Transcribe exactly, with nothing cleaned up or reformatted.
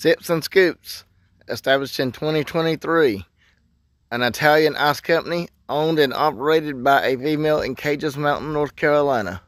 Sips and Scoops, established in twenty twenty-three. An Italian ice company owned and operated by a female in Cajah Mountain, North Carolina.